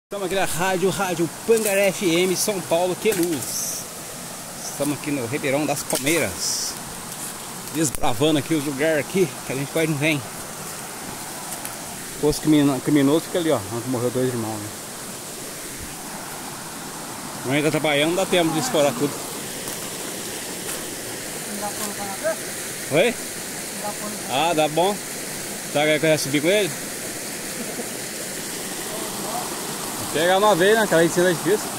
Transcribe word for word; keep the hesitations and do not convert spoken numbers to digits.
Estamos aqui na rádio, rádio Pangaré F M, São Paulo, que luz. Estamos aqui no Ribeirão das Palmeiras, desbravando aqui os lugares aqui que a gente quase não vem. O posto criminoso fica ali, ó, onde morreu dois irmãos, né? Amanhã tá trabalhando, não dá tempo de explorar tudo. Não dá pano pra nada? Oi? Não dá pano pra Ah, dá bom. Tá, quer subir com ele? Pegar uma vez, né? Aquela em cima é difícil.